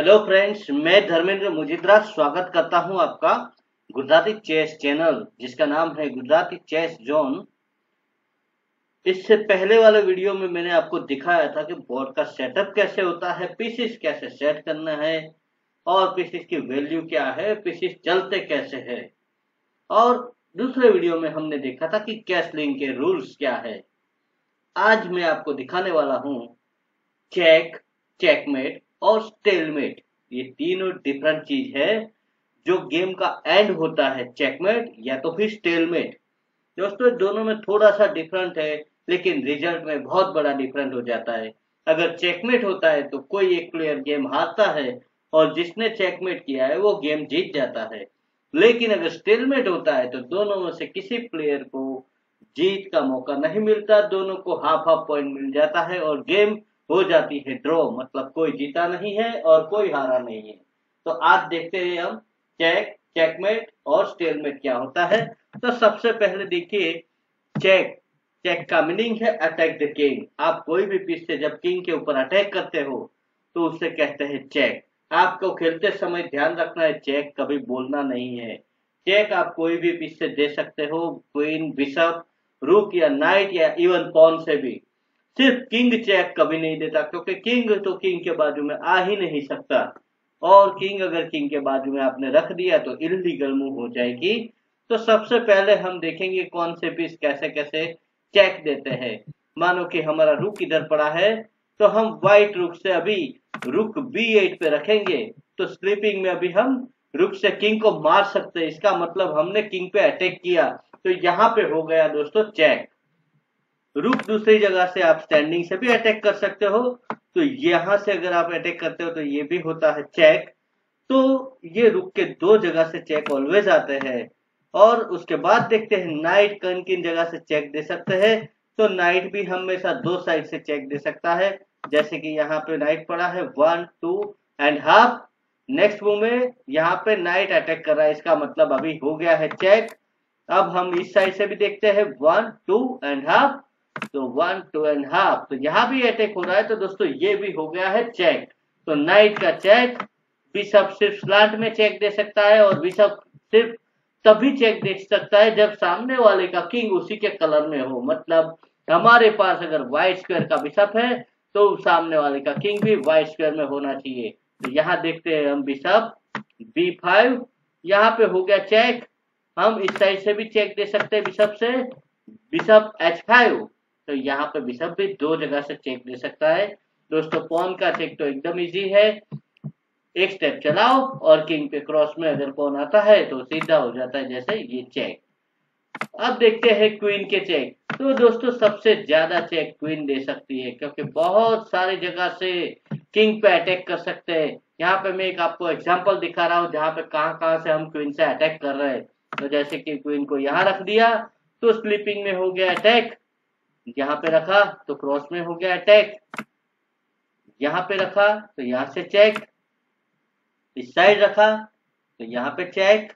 Hello friends, मैं धर्मेंद्र मुजिद्रा स्वागत करता हूं आपका गुजराती चेस चैनल जिसका नाम है गुजराती चेस जोन। इससे पहले वाले वीडियो में मैंने आपको दिखाया था कि बोर्ड का सेटअप कैसे होता है, पीसीस कैसे सेट करना है और पीसीस की वैल्यू क्या है, पीसीस चलते कैसे है। और दूसरे वीडियो में हमने देखा था कि कैसलिंग के रूल्स क्या है। आज मैं आपको दिखाने वाला हूं चेक, चेकमेट और स्टेलमेट। ये तीनों डिफरेंट चीज है। जो गेम का एंड होता है चेकमेट या तो फिर स्टेलमेट। दोस्तों दोनों में थोड़ा सा डिफरेंट है, लेकिन रिजल्ट में बहुत बड़ा डिफरेंट हो जाता है। अगर चेकमेट होता है तो कोई एक प्लेयर गेम हारता है और जिसने चेकमेट किया है वो गेम जीत जाता है। लेकिन अगर स्टेलमेट होता है तो दोनों में से किसी प्लेयर को जीत का मौका नहीं मिलता, दोनों को हाफ हाफ पॉइंट मिल जाता है और गेम हो जाती है ड्रॉ, मतलब कोई जीता नहीं है और कोई हारा नहीं है। तो आज देखते हैं हम चेक, चेकमेट और स्टेलमेट क्या होता है। तो सबसे पहले देखिए चेक। चेक का मीनिंग है अटैक द किंग। आप कोई भी पीस से जब किंग के ऊपर अटैक करते हो तो उसे कहते हैं चेक। आपको खेलते समय ध्यान रखना है, चेक कभी बोलना नहीं है। चेक आप कोई भी पीस से दे सकते हो, क्वीन, बिशप, रूक या नाइट या इवन पॉन से भी। सिर्फ किंग चेक कभी नहीं देता, क्योंकि किंग तो किंग के बाजू में आ ही नहीं सकता और किंग अगर किंग के बाजू में आपने रख दिया तो इलीगल मूव हो जाएगी। तो सबसे पहले हम देखेंगे कौन से पीस कैसे कैसे चेक देते हैं। मानो कि हमारा रुक इधर पड़ा है तो हम व्हाइट रुक से अभी रुक B8 पे रखेंगे, तो स्लीपिंग में अभी हम रुक से किंग को मार सकते हैं। इसका मतलब हमने किंग पे अटैक किया, तो यहाँ पे हो गया दोस्तों चेक। रुक दूसरी जगह से आप स्टैंडिंग से भी अटैक कर सकते हो, तो यहां से अगर आप अटैक करते हो तो ये भी होता है चेक। तो ये रुक के दो जगह से चेक ऑलवेज आते हैं। और उसके बाद देखते हैं नाइट किन किन जगह से चेक दे सकते हैं। तो नाइट भी हमेशा दो साइड से चेक दे सकता है, जैसे कि यहाँ पे नाइट पड़ा है 1 2 एंड हाफ। नेक्स्ट मूव में यहाँ पे नाइट अटैक कर रहा है, इसका मतलब अभी हो गया है चेक। अब हम इस साइड से भी देखते हैं 1 2 एंड हाफ, तो 1 2 एंड हाफ, तो यहाँ भी अटैक हो रहा है, तो दोस्तों ये भी हो गया है चेक। तो नाइट का चेक। बिशप सिर्फ स्लांट में चेक दे सकता है और बिशप सिर्फ तभी चेक दे सकता है जब सामने वाले का किंग उसी के कलर में हो। मतलब हमारे पास अगर व्हाइट स्क्वायर का बिशप है तो सामने वाले का किंग भी व्हाइट स्क्वायर में होना चाहिए। तो यहाँ देखते हैं हम बिशप B5, यहाँ पे हो गया चेक। हम इस साइड से भी चेक दे सकते हैं बिशप से, बिशप H5, तो यहाँ पे बिशप भी दो जगह से चेक दे सकता है। दोस्तों पॉन का चेक तो एकदम इजी है, एक स्टेप चलाओ और किंग पे क्रॉस में अगर पॉन आता है तो सीधा हो जाता है, जैसे ये चेक। अब देखते हैं क्वीन के चेक। तो दोस्तों सबसे ज्यादा चेक क्वीन दे सकती है, क्योंकि बहुत सारी जगह से किंग पे अटैक कर सकते हैं। यहाँ पे मैं एक आपको एग्जांपल दिखा रहा हूँ जहाँ पे कहाँ से हम क्वीन से अटैक कर रहे हैं। तो जैसे कि क्वीन को यहाँ रख दिया तो स्लीपिंग में हो गया अटैक, यहाँ पे रखा तो क्रॉस में हो गया अटैक, यहाँ पे रखा तो यहाँ से चेक, इस साइड रखा तो यहाँ पे चेक,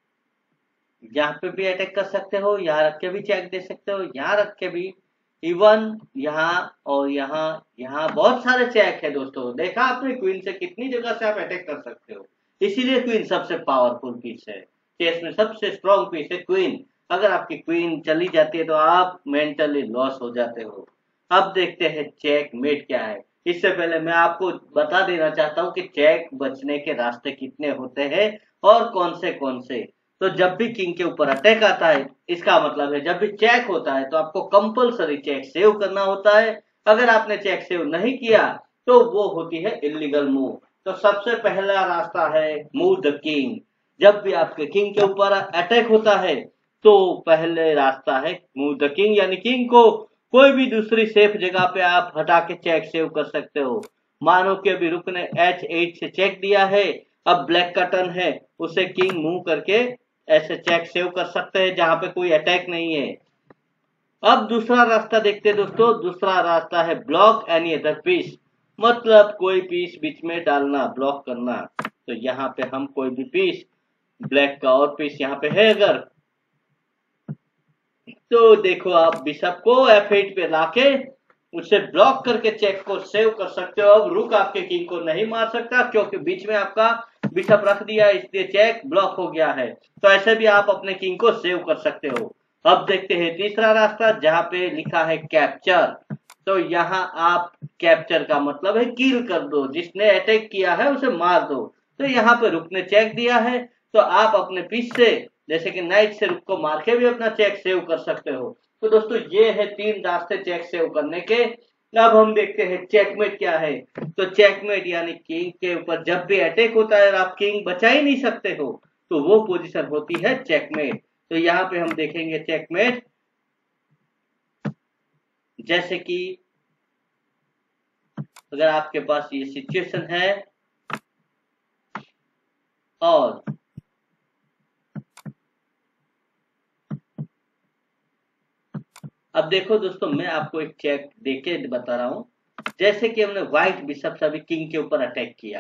यहाँ पे भी अटैक कर सकते हो, यहाँ रख के भी चेक दे सकते हो, यहाँ रख के भी, इवन यहाँ और यहाँ, यहाँ बहुत सारे चेक है। दोस्तों देखा आपने क्वीन से कितनी जगह से आप अटैक कर सकते हो, इसीलिए क्वीन सबसे पावरफुल पीस है। चेस में सबसे स्ट्रॉन्ग पीस है क्वीन। अगर आपकी क्वीन चली जाती है तो आप मेंटली लॉस हो जाते हो। अब देखते हैं चेक मेट क्या है। इससे पहले मैं आपको बता देना चाहता हूँ कि चेक बचने के रास्ते कितने होते हैं और कौन से। तो जब भी किंग के ऊपर अटैक आता है, इसका मतलब है जब भी चेक होता है तो आपको कंपलसरी चेक सेव करना होता है। अगर आपने चेक सेव नहीं किया तो वो होती है इलीगल मूव। तो सबसे पहला रास्ता है मूव द किंग। जब भी आपके किंग के ऊपर अटैक होता है तो पहले रास्ता है मूव द किंग, यानी किंग को कोई भी दूसरी सेफ जगह पे आप हटा के चेक सेव कर सकते हो। मानो कि अभी रुक ने H8 से चेक दिया है, अब ब्लैक का टर्न है, उसे किंग मूव करके ऐसे चेक सेव कर सकते हैं जहां पे कोई अटैक नहीं है। अब दूसरा रास्ता देखते हैं दोस्तों। दूसरा रास्ता है ब्लॉक एनी अदर पीस, मतलब कोई पीस बीच में डालना, ब्लॉक करना। तो यहाँ पे हम कोई भी पीस, ब्लैक का और पीस यहाँ पे है अगर, तो देखो आप बिशप को F8 पे लाके उसे ब्लॉक करके चेक को सेव कर सकते हो। अब रुक आपके किंग को नहीं मार सकता क्योंकि बीच में आपका बिशप रख दिया, इसलिए चेक ब्लॉक हो गया है। तो ऐसे भी आप अपने किंग को सेव कर सकते हो। अब देखते हैं तीसरा रास्ता जहां पे लिखा है कैप्चर। तो यहाँ आप कैप्चर का मतलब है किल कर दो, जिसने अटैक किया है उसे मार दो। तो यहाँ पे रुक ने चेक दिया है, तो आप अपने पीस से जैसे कि नाइट से रुक को मार के भी अपना चेक सेव कर सकते हो। तो दोस्तों ये है 3 रास्ते चेक सेव करने के। अब हम देखते हैं चेकमेट क्या है। तो चेकमेट यानी किंग के ऊपर जब भी अटैक होता है और आप किंग बचा ही नहीं सकते हो, तो वो पोजीशन होती है चेकमेट। तो यहाँ पे हम देखेंगे चेकमेट, जैसे कि अगर आपके पास ये सिचुएशन है और अब देखो दोस्तों, मैं आपको एक चेक देके बता रहा हूं। जैसे कि हमने व्हाइट बिशप से अभी किंग के ऊपर अटैक किया।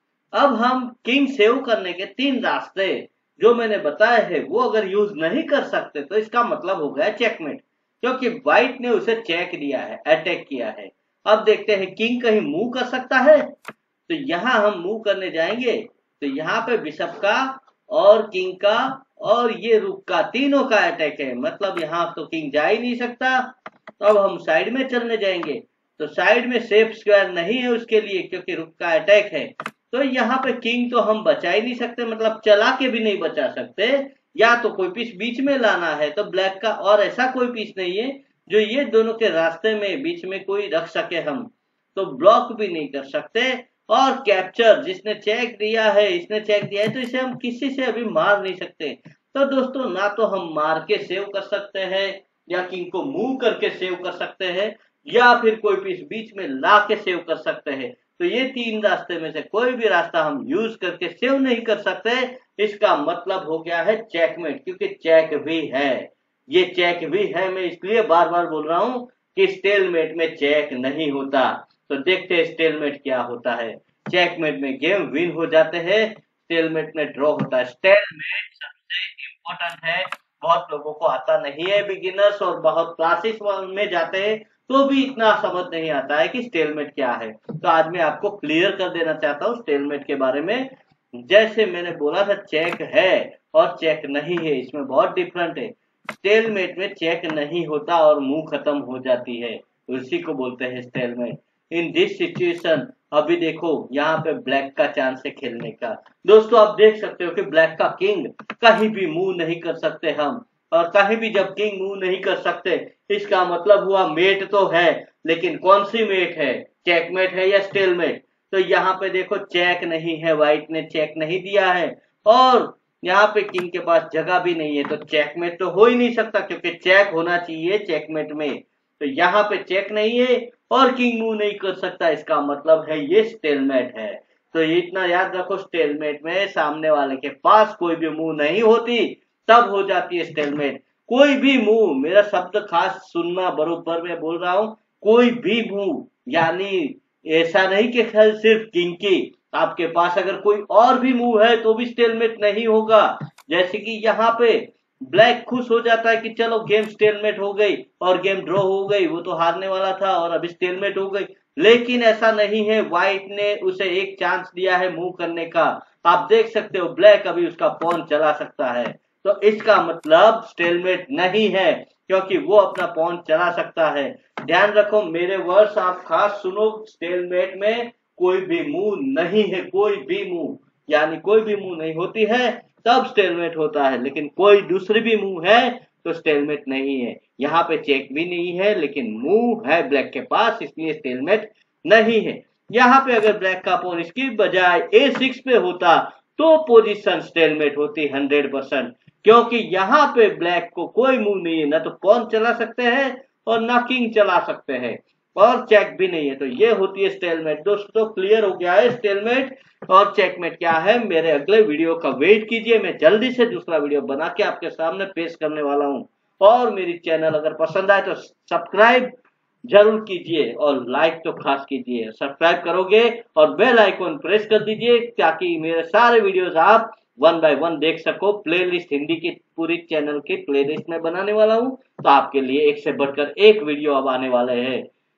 अब हम किंग सेव करने के 3 रास्ते जो मैंने बताए हैं वो अगर यूज नहीं कर सकते तो इसका मतलब हो गया चेकमेट, क्योंकि व्हाइट ने उसे चेक दिया है, अटैक किया है। अब देखते हैं किंग कहीं मूव कर सकता है। तो यहाँ हम मूव करने जाएंगे तो यहाँ पे बिशप का और किंग का और ये रुक का तीनों का अटैक है, मतलब यहाँ तो किंग जा ही नहीं सकता। तो अब हम साइड में चलने जाएंगे तो साइड में सेफ स्क्वायर नहीं है उसके लिए, क्योंकि रुक का अटैक है। तो यहाँ पे किंग तो हम बचा ही नहीं सकते, मतलब चला के भी नहीं बचा सकते। या तो कोई पीस बीच में लाना है तो ब्लैक का, और ऐसा कोई पीस नहीं है जो ये दोनों के रास्ते में बीच में कोई रख सके हम, तो ब्लॉक भी नहीं कर सकते। और कैप्चर जिसने चेक दिया है, इसने चेक दिया है, तो इसे हम किसी से अभी मार नहीं सकते। तो दोस्तों ना तो हम मार के सेव कर सकते हैं या किंग को मूव करके सेव कर सकते हैं या फिर कोई पीस बीच में ला के सेव कर सकते हैं। तो ये 3 रास्ते में से कोई भी रास्ता हम यूज करके सेव नहीं कर सकते। इसका मतलब हो गया है चेकमेट, क्योंकि चेक भी है, ये चेक भी है। मैं इसलिए बार बार बोल रहा हूं कि स्टेलमेट में चेक नहीं होता। तो देखते हैं स्टेलमेट क्या होता है। चेकमेट में गेम विन हो जाते हैं, स्टेलमेट में ड्रॉ होता है। स्टेलमेट सबसे इम्पोर्टेंट है, बहुत लोगों को आता नहीं है, बिगिनर्स और बहुत क्लासेस में जाते हैं तो भी इतना समझ नहीं आता है कि स्टेलमेट क्या है। तो आज मैं आपको क्लियर कर देना चाहता हूँ स्टेलमेट के बारे में। जैसे मैंने बोला था चेक है और चेक नहीं है, इसमें बहुत डिफरेंट है। स्टेलमेट में चेक नहीं होता और मुंह खत्म हो जाती है, उसी को बोलते हैं स्टेलमेट। इन दिस सिचुएशन अभी देखो यहाँ पे ब्लैक का चांस है खेलने का। दोस्तों आप देख सकते हो कि ब्लैक का किंग कहीं भी मूव नहीं कर सकते हम, और कहीं भी जब किंग मूव नहीं कर सकते इसका मतलब हुआ मेट तो है, लेकिन कौन सी मेट है, चेकमेट है या स्टेलमेट। तो यहाँ पे देखो चेक नहीं है, व्हाइट ने चेक नहीं दिया है और यहाँ पे किंग के पास जगह भी नहीं है, तो चेकमेट तो हो ही नहीं सकता क्योंकि चेक होना चाहिए चेकमेट में। तो यहाँ पे चेक नहीं है और किंग मूव नहीं कर सकता, इसका मतलब है ये स्टेलमेट है। तो इतना याद रखो, स्टेलमेट में सामने वाले के पास कोई भी मूव नहीं होती, तब हो जाती है स्टेलमेट। कोई भी मूव, मेरा शब्द खास सुनना, बरोबर मैं बोल रहा हूं, कोई भी मूव, यानी ऐसा नहीं कि सिर्फ किंग की, आपके पास अगर कोई और भी मूव है तो भी स्टेलमेट नहीं होगा। जैसे कि यहाँ पे ब्लैक खुश हो जाता है कि चलो गेम स्टेलमेट हो गई और गेम ड्रॉ हो गई, वो तो हारने वाला था और अभी स्टेलमेट हो गई, लेकिन ऐसा नहीं है। व्हाइट ने उसे एक चांस दिया है मूव करने का। आप देख सकते हो ब्लैक अभी उसका पॉन चला सकता है, तो इसका मतलब स्टेलमेट नहीं है, क्योंकि वो अपना पॉन चला सकता है। ध्यान रखो मेरे वर्ड्स आप खास सुनो, स्टेलमेट में कोई भी मूव नहीं है, कोई भी मूव, यानी कोई भी मूव नहीं होती है तब स्टेलमेट होता है, लेकिन कोई दूसरी भी मूव है तो स्टेलमेट नहीं है। यहाँ पे चेक भी नहीं है लेकिन मूव है ब्लैक के पास, इसलिए स्टेलमेट नहीं है। यहाँ पे अगर ब्लैक का पॉन इसकी बजाय A6 पे होता तो पोजीशन स्टेलमेट होती 100%, क्योंकि यहाँ पे ब्लैक को कोई मूव नहीं है, ना तो पॉन चला सकते हैं और ना किंग चला सकते हैं और चेक भी नहीं है, तो ये होती है स्टेलमेट। दोस्तों क्लियर हो गया है स्टेलमेट और चेकमेट क्या है। मेरे अगले वीडियो का वेट कीजिए, मैं जल्दी से दूसरा वीडियो बना के आपके सामने पेश करने वाला हूं। और मेरी चैनल अगर पसंद आए तो सब्सक्राइब जरूर कीजिए और लाइक तो खास कीजिए। सब्सक्राइब करोगे और बेल आइकॉन प्रेस कर दीजिए ताकि मेरे सारे वीडियोस आप 1 बाय 1 देख सको। प्लेलिस्ट हिंदी की पूरी चैनल की प्लेलिस्ट में बनाने वाला हूं, तो आपके लिए एक से बढ़कर एक वीडियो अब आने वाले हैं।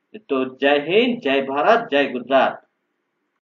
तो जय हिंद, जय भारत, जय गुजरात।